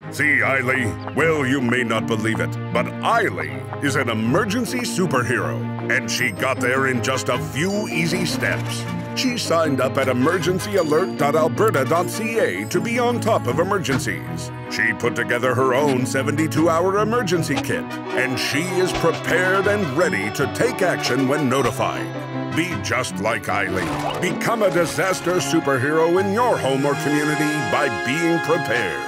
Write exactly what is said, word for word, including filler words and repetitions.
See, Eilee? Well, you may not believe it, but Eilee is an emergency superhero, and she got there in just a few easy steps. She signed up at emergency alert dot alberta dot c a to be on top of emergencies. She put together her own seventy-two hour emergency kit, and she is prepared and ready to take action when notified. Be just like Eilee. Become a disaster superhero in your home or community by being prepared.